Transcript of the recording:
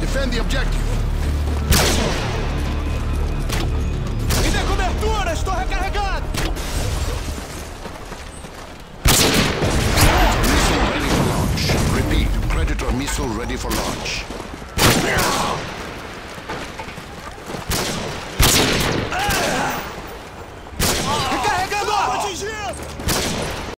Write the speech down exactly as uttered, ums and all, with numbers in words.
Defend the objective. Me dê cobertura! Estou recarregado! Missile ready for launch. Repeat, Predator missile ready for launch.